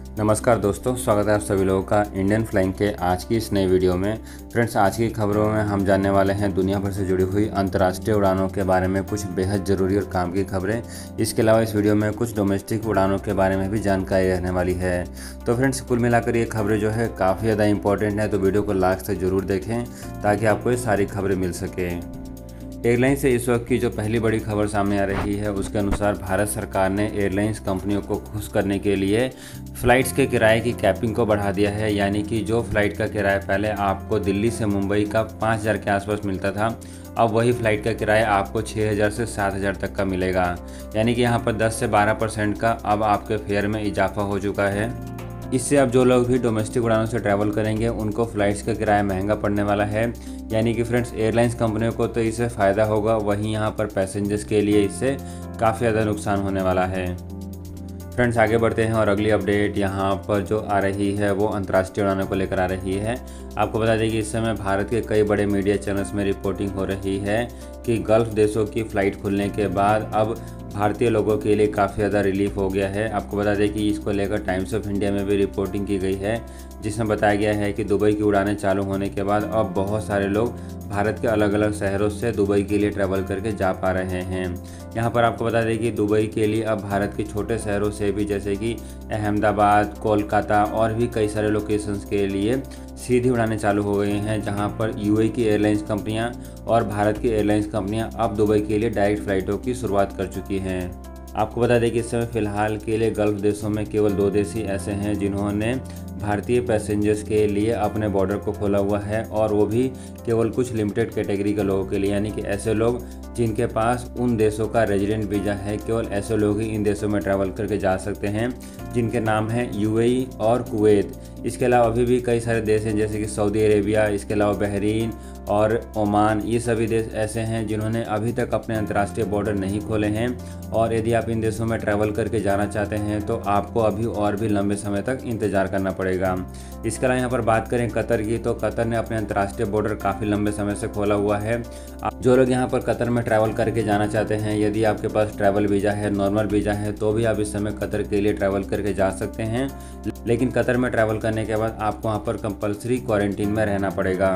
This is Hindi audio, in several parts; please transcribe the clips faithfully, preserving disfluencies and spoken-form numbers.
नमस्कार दोस्तों, स्वागत है आप सभी लोगों का इंडियन फ्लाइंग के आज की इस नई वीडियो में। फ्रेंड्स, आज की खबरों में हम जानने वाले हैं दुनिया भर से जुड़ी हुई अंतर्राष्ट्रीय उड़ानों के बारे में कुछ बेहद ज़रूरी और काम की खबरें। इसके अलावा इस वीडियो में कुछ डोमेस्टिक उड़ानों के बारे में भी जानकारी रहने वाली है। तो फ्रेंड्स, कुल मिलाकर ये खबरें जो है काफ़ी ज़्यादा इंपॉर्टेंट है, तो वीडियो को लास्ट तक ज़रूर देखें ताकि आपको ये सारी खबरें मिल सकें। एयरलाइन से इस वक्त की जो पहली बड़ी खबर सामने आ रही है उसके अनुसार भारत सरकार ने एयरलाइंस कंपनियों को खुश करने के लिए फ़्लाइट्स के किराए की कैपिंग को बढ़ा दिया है। यानी कि जो फ़्लाइट का किराया पहले आपको दिल्ली से मुंबई का पाँच हज़ार के आसपास मिलता था, अब वही फ़्लाइट का किराया आपको छः हज़ार से सात हज़ार तक का मिलेगा। यानी कि यहाँ पर दस से बारह परसेंट का अब आपके फेयर में इजाफा हो चुका है। इससे अब जो लोग भी डोमेस्टिक उड़ानों से ट्रैवल करेंगे उनको फ़्लाइट्स का किराया महंगा पड़ने वाला है। यानी कि फ्रेंड्स, एयरलाइंस कंपनियों को तो इससे फ़ायदा होगा, वहीं यहाँ पर पैसेंजर्स के लिए इससे काफ़ी ज़्यादा नुकसान होने वाला है। फ्रेंड्स, आगे बढ़ते हैं और अगली अपडेट यहाँ पर जो आ रही है वो अंतर्राष्ट्रीय उड़ानों को लेकर आ रही है। आपको बता दें कि इस समय भारत के कई बड़े मीडिया चैनल्स में रिपोर्टिंग हो रही है कि गल्फ़ देशों की फ़्लाइट खुलने के बाद अब भारतीय लोगों के लिए काफ़ी ज़्यादा रिलीफ हो गया है। आपको बता दें कि इसको लेकर टाइम्स ऑफ इंडिया में भी रिपोर्टिंग की गई है, जिसमें बताया गया है कि दुबई की उड़ानें चालू होने के बाद अब बहुत सारे लोग भारत के अलग अलग शहरों से दुबई के लिए ट्रैवल करके जा पा रहे हैं। यहाँ पर आपको बता दें कि दुबई के लिए अब भारत के छोटे शहरों से भी, जैसे कि अहमदाबाद, कोलकाता और भी कई सारे लोकेशंस के लिए सीधी उड़ानें चालू हो गई हैं, जहाँ पर यूएई की एयरलाइंस कंपनियाँ और भारत की एयरलाइंस कंपनियाँ अब दुबई के लिए डायरेक्ट फ़्लाइटों की शुरुआत कर चुकी हैं। आपको बता दें कि इस समय फ़िलहाल के लिए गल्फ़ देशों में केवल दो देश ही ऐसे हैं जिन्होंने भारतीय पैसेंजर्स के लिए अपने बॉर्डर को खोला हुआ है, और वो भी केवल कुछ लिमिटेड कैटेगरी के लोगों के लिए। यानी कि ऐसे लोग जिनके पास उन देशों का रेजिडेंट वीज़ा है, केवल ऐसे लोग ही इन देशों में ट्रैवल करके जा सकते हैं जिनके नाम हैं यूएई और कुवैत। इसके अलावा अभी भी कई सारे देश हैं जैसे कि सऊदी अरेबिया, इसके अलावा बहरीन और ओमान। ये सभी देश ऐसे हैं जिन्होंने अभी तक अपने अंतर्राष्ट्रीय बॉर्डर नहीं खोले हैं, और यदि आप इन देशों में ट्रैवल करके जाना चाहते हैं तो आपको अभी और भी लंबे समय तक इंतज़ार करना पड़ेगा। इसके अलावा यहाँ पर बात करें कतर की, तो कतर ने अपने अंतर्राष्ट्रीय बॉर्डर काफ़ी लंबे समय से खोला हुआ है। जो लोग यहाँ पर कतर में ट्रैवल करके जाना चाहते हैं, यदि आपके पास ट्रैवल वीज़ा है, नॉर्मल वीज़ा है, तो भी आप इस समय कतर के लिए ट्रैवल करके जा सकते हैं। लेकिन कतर में ट्रैवल करने के बाद आपको वहाँ पर कंपल्सरी क्वारंटीन में रहना पड़ेगा।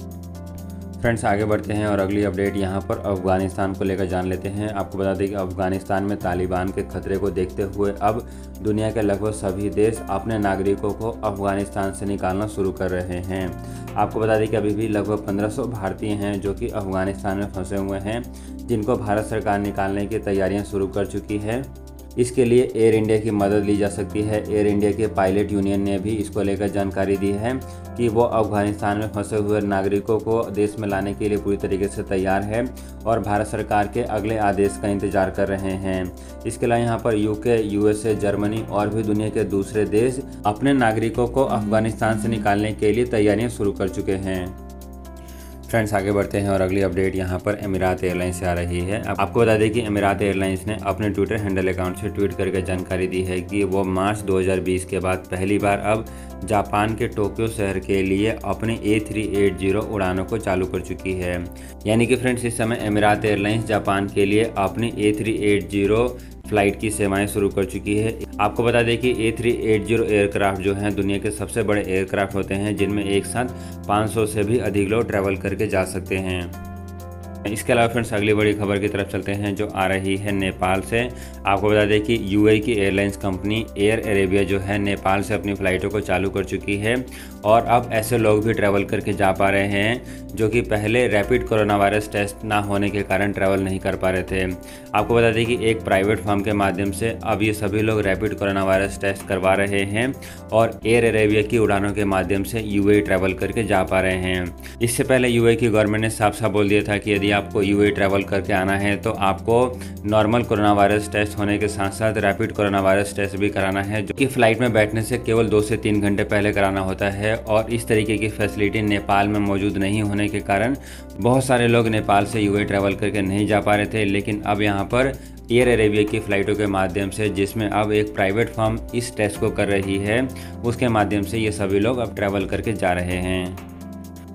फ्रेंड्स, आगे बढ़ते हैं और अगली अपडेट यहाँ पर अफ़गानिस्तान को लेकर जान लेते हैं। आपको बता दें कि अफ़गानिस्तान में तालिबान के खतरे को देखते हुए अब दुनिया के लगभग सभी देश अपने नागरिकों को अफ़गानिस्तान से निकालना शुरू कर रहे हैं। आपको बता दें कि अभी भी लगभग पंद्रह सौ भारतीय हैं जो कि अफ़गानिस्तान में फंसे हुए हैं, जिनको भारत सरकार निकालने की तैयारियां शुरू कर चुकी है। इसके लिए एयर इंडिया की मदद ली जा सकती है। एयर इंडिया के पायलट यूनियन ने भी इसको लेकर जानकारी दी है कि वो अफ़गानिस्तान में फंसे हुए नागरिकों को देश में लाने के लिए पूरी तरीके से तैयार है और भारत सरकार के अगले आदेश का इंतजार कर रहे हैं। इसके अलावा यहाँ पर यूके, यूएसए, जर्मनी और भी दुनिया के दूसरे देश अपने नागरिकों को अफ़गानिस्तान से निकालने के लिए तैयारियाँ शुरू कर चुके हैं। फ्रेंड्स, आगे बढ़ते हैं और अगली अपडेट यहाँ पर अमीरात एयरलाइंस से आ रही है। आपको बता दें कि अमीरात एयरलाइंस ने अपने ट्विटर हैंडल अकाउंट से ट्वीट करके जानकारी दी है कि वो मार्च दो हज़ार बीस के बाद पहली बार अब जापान के टोक्यो शहर के लिए अपने ए थ्री एटी उड़ानों को चालू कर चुकी है। यानी कि फ्रेंड्स, इस समय अमीरात एयरलाइंस जापान के लिए अपनी ए थ्री एटी फ्लाइट की सेवाएं शुरू कर चुकी है। आपको बता दें कि ए थ्री एटी एयरक्राफ्ट जो हैं दुनिया के सबसे बड़े एयरक्राफ्ट होते हैं, जिनमें एक साथ पाँच सौ से भी अधिक लोग ट्रैवल करके जा सकते हैं। इसके अलावा फ्रेंड्स, अगली बड़ी खबर की तरफ चलते हैं जो आ रही है नेपाल से। आपको बता दें कि यूएई की एयरलाइंस कंपनी एयर अरेबिया जो है नेपाल से अपनी फ़्लाइटों को चालू कर चुकी है, और अब ऐसे लोग भी ट्रैवल करके जा पा रहे हैं जो कि पहले रैपिड कोरोना वायरस टेस्ट ना होने के कारण ट्रैवल नहीं कर पा रहे थे। आपको बता दें कि एक प्राइवेट फर्म के माध्यम से अब ये सभी लोग रैपिड कोरोना वायरस टेस्ट करवा रहे हैं और एयर अरेबिया की उड़ानों के माध्यम से यूएई ट्रैवल करके जा पा रहे हैं। इससे पहले यूएई की गवर्नमेंट ने साफ साफ बोल दिया था कि यदि आपको यूएई ट्रैवल करके आना है तो आपको नॉर्मल कोरोना वायरस टेस्ट होने के साथ साथ रैपिड कोरोना वायरस टेस्ट भी कराना है, जो कि फ्लाइट में बैठने से केवल दो से तीन घंटे पहले कराना होता है। और इस तरीके की फैसिलिटी नेपाल में मौजूद नहीं होने के कारण बहुत सारे लोग नेपाल से यूएई ट्रैवल करके नहीं जा पा रहे थे। लेकिन अब यहाँ पर एयर अरेबिया की फ़्लाइटों के माध्यम से, जिसमें अब एक प्राइवेट फर्म इस टेस्ट को कर रही है, उसके माध्यम से ये सभी लोग अब ट्रैवल करके जा रहे हैं।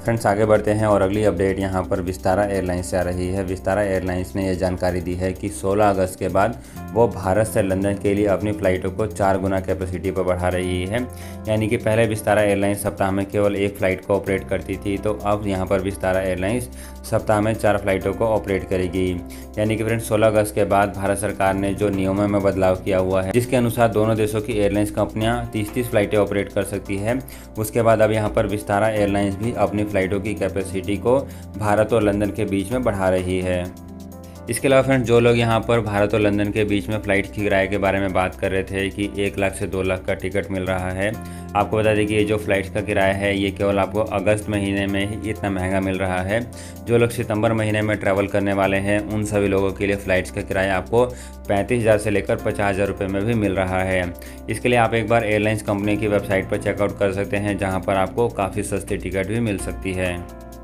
फ्रेंड्स आगे बढ़ते हैं और अगली अपडेट यहाँ पर विस्तारा एयरलाइंस से आ रही है। विस्तारा एयरलाइंस ने यह जानकारी दी है कि सोलह अगस्त के बाद वो भारत से लंदन के लिए अपनी फ़्लाइटों को चार गुना कैपेसिटी पर बढ़ा रही है। यानी कि पहले विस्तारा एयरलाइंस सप्ताह में केवल एक फ़्लाइट को ऑपरेट करती थी, तो अब यहाँ पर विस्तारा एयरलाइंस सप्ताह में चार फ्लाइटों को ऑपरेट करेगी। यानी कि फ्रेंड्स सोलह अगस्त के बाद भारत सरकार ने जो नियमों में बदलाव किया हुआ है, जिसके अनुसार दोनों देशों की एयरलाइंस कंपनियां तीस तीस फ्लाइटें ऑपरेट कर सकती है, उसके बाद अब यहाँ पर विस्तारा एयरलाइंस भी अपनी फ़्लाइटों की कैपेसिटी को भारत और लंदन के बीच में बढ़ा रही है। इसके अलावा फ्रेंड्स जो लोग यहाँ पर भारत और लंदन के बीच में फ़्लाइट की किराए के बारे में बात कर रहे थे कि एक लाख से दो लाख का टिकट मिल रहा है, आपको बता दें कि ये जो फ़्लाइट का किराया है ये केवल आपको अगस्त महीने में ही इतना महंगा मिल रहा है। जो लोग सितंबर महीने में ट्रैवल करने वाले हैं उन सभी लोगों के लिए फ़्लाइट्स का किराया आपको पैंतीस हज़ार से लेकर पचास हज़ार रुपये में भी मिल रहा है। इसके लिए आप एक बार एयरलाइंस कंपनी की वेबसाइट पर चेकआउट कर सकते हैं, जहाँ पर आपको काफ़ी सस्ती टिकट भी मिल सकती है।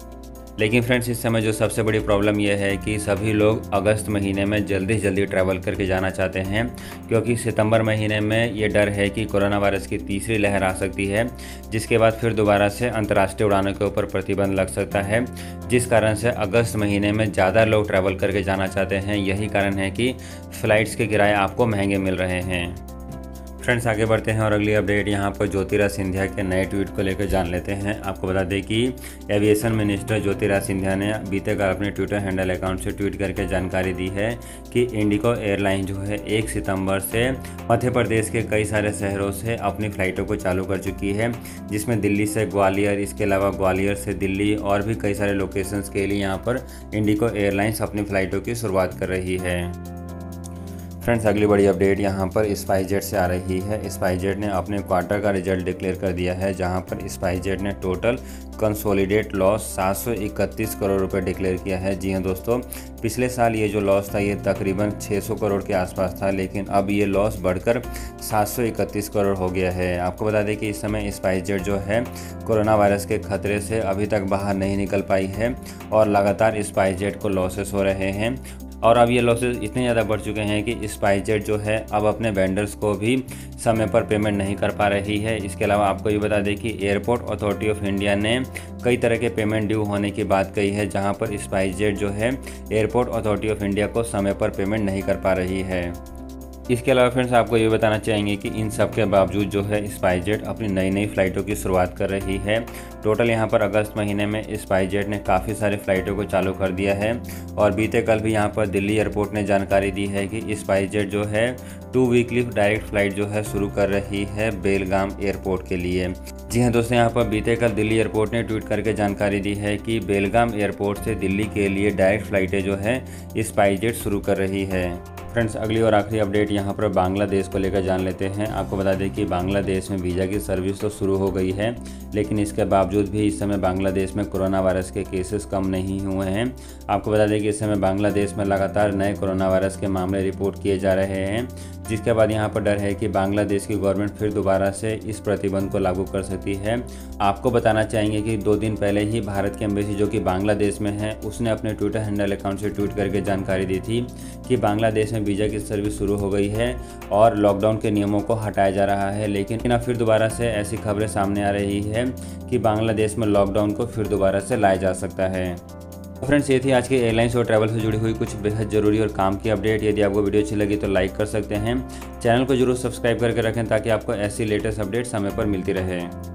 लेकिन फ्रेंड्स इस समय जो सबसे बड़ी प्रॉब्लम यह है कि सभी लोग अगस्त महीने में जल्दी से जल्दी ट्रैवल करके जाना चाहते हैं, क्योंकि सितंबर महीने में ये डर है कि कोरोना वायरस की तीसरी लहर आ सकती है, जिसके बाद फिर दोबारा से अंतर्राष्ट्रीय उड़ानों के ऊपर प्रतिबंध लग सकता है, जिस कारण से अगस्त महीने में ज़्यादा लोग ट्रैवल करके जाना चाहते हैं। यही कारण है कि फ़्लाइट्स के किराए आपको महंगे मिल रहे हैं। फ्रेंड्स आगे बढ़ते हैं और अगली अपडेट यहाँ पर ज्योतिराज सिंधिया के नए ट्वीट को लेकर जान लेते हैं। आपको बता दें कि एविएशन मिनिस्टर ज्योतिराज सिंधिया ने बीते कल अपने ट्विटर हैंडल अकाउंट से ट्वीट करके जानकारी दी है कि इंडिगो एयरलाइन जो है एक सितंबर से मध्य प्रदेश के कई सारे शहरों से अपनी फ़्लाइटों को चालू कर चुकी है, जिसमें दिल्ली से ग्वालियर, इसके अलावा ग्वालियर से दिल्ली और भी कई सारे लोकेशंस के लिए यहाँ पर इंडिगो एयरलाइंस अपनी फ़्लाइटों की शुरुआत कर रही है। फ्रेंड्स अगली बड़ी अपडेट यहाँ पर स्पाइसजेट से आ रही है। स्पाइसजेट ने अपने क्वार्टर का रिजल्ट डिक्लेयर कर दिया है, जहाँ पर स्पाइसजेट ने टोटल कंसोलिडेट लॉस सात सौ इकतीस करोड़ रुपए डिक्लेयर किया है। जी हाँ दोस्तों, पिछले साल ये जो लॉस था ये तकरीबन छह सौ करोड़ के आसपास था, लेकिन अब ये लॉस बढ़कर सात सौ इकतीस करोड़ हो गया है। आपको बता दें कि इस समय स्पाइसजेट जो है कोरोना वायरस के खतरे से अभी तक बाहर नहीं निकल पाई है और लगातार स्पाइसजेट को लॉसेस हो रहे हैं। और अब ये लॉसेस इतने ज़्यादा बढ़ चुके हैं कि स्पाइसजेट जो है अब अपने वेंडर्स को भी समय पर पेमेंट नहीं कर पा रही है। इसके अलावा आपको ये बता दें कि एयरपोर्ट अथॉरिटी ऑफ इंडिया ने कई तरह के पेमेंट ड्यू होने की बात कही है, जहां पर स्पाइसजेट जो है एयरपोर्ट अथॉरिटी ऑफ इंडिया को समय पर पेमेंट नहीं कर पा रही है। इसके अलावा फ्रेंड्स आपको ये बताना चाहेंगे कि इन सब के बावजूद जो है स्पाइसजेट अपनी नई नई फ़्लाइटों की शुरुआत कर रही है। टोटल यहाँ पर अगस्त महीने में स्पाइसजेट ने काफ़ी सारे फ़्लाइटों को चालू कर दिया है और बीते कल भी यहाँ पर दिल्ली एयरपोर्ट ने जानकारी दी है कि स्पाइसजेट जो है टू वीकली डायरेक्ट फ़्लाइट जो है शुरू कर रही है बेलगाम एयरपोर्ट के लिए। जी हाँ दोस्तों, यहाँ पर बीते कल दिल्ली एयरपोर्ट ने ट्वीट करके जानकारी दी है कि बेलगाम एयरपोर्ट से दिल्ली के लिए डायरेक्ट फ़्लाइटें जो है स्पाइसजेट शुरू कर रही है। फ्रेंड्स अगली और आखिरी अपडेट यहाँ पर बांग्लादेश को लेकर जान लेते हैं। आपको बता दें कि बांग्लादेश में वीज़ा की सर्विस तो शुरू हो गई है, लेकिन इसके बावजूद भी इस समय बांग्लादेश में कोरोना वायरस के केसेस कम नहीं हुए हैं। आपको बता दें कि इस समय बांग्लादेश में लगातार नए कोरोना वायरस के मामले रिपोर्ट किए जा रहे हैं, जिसके बाद यहाँ पर डर है कि बांग्लादेश की गवर्नमेंट फिर दोबारा से इस प्रतिबंध को लागू कर सकती है। आपको बताना चाहेंगे कि दो दिन पहले ही भारत की एम्बेसी जो कि बांग्लादेश में है, उसने अपने ट्विटर हैंडल अकाउंट से ट्वीट करके जानकारी दी थी कि बांग्लादेश में वीज़ा की सर्विस शुरू हो गई है और लॉकडाउन के नियमों को हटाया जा रहा है। लेकिन अब फिर दोबारा से ऐसी खबरें सामने आ रही है कि बांग्लादेश में लॉकडाउन को फिर दोबारा से लाया जा सकता है। फ्रेंड्स ये थी आज की एयरलाइंस और ट्रैवल से जुड़ी हुई कुछ बेहद ज़रूरी और काम की अपडेट। यदि आपको वीडियो अच्छी लगी तो लाइक कर सकते हैं, चैनल को जरूर सब्सक्राइब करके रखें ताकि आपको ऐसी लेटेस्ट अपडेट समय पर मिलती रहे।